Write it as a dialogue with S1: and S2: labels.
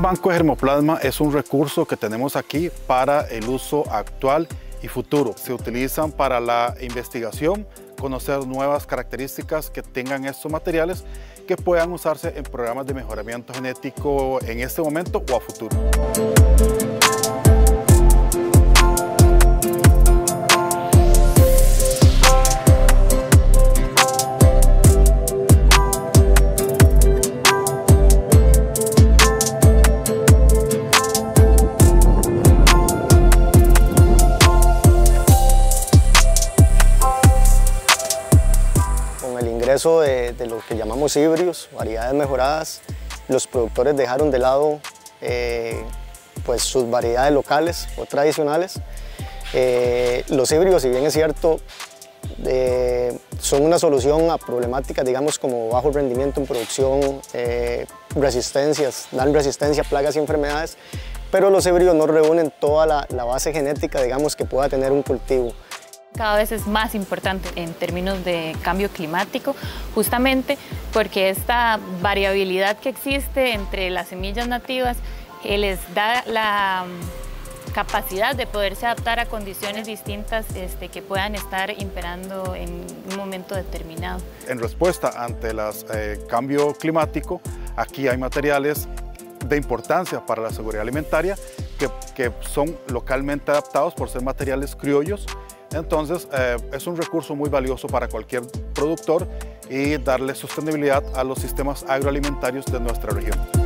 S1: banco de germoplasma es un recurso que tenemos aquí para el uso actual y futuro. Se utilizan para la investigación, conocer nuevas características que tengan estos materiales que puedan usarse en programas de mejoramiento genético en este momento o a futuro.
S2: Eso de lo que llamamos híbridos, variedades mejoradas, los productores dejaron de lado pues sus variedades locales o tradicionales. Los híbridos, si bien es cierto, son una solución a problemáticas, digamos, como bajo rendimiento en producción, dan resistencia a plagas y enfermedades, pero los híbridos no reúnen toda la base genética, digamos, que pueda tener un cultivo.
S3: Cada vez es más importante en términos de cambio climático, justamente porque esta variabilidad que existe entre las semillas nativas les da la capacidad de poderse adaptar a condiciones distintas que puedan estar imperando en un momento determinado.
S1: En respuesta ante el cambio climático, aquí hay materiales de importancia para la seguridad alimentaria que son localmente adaptados por ser materiales criollos. Entonces es un recurso muy valioso para cualquier productor y darle sostenibilidad a los sistemas agroalimentarios de nuestra región.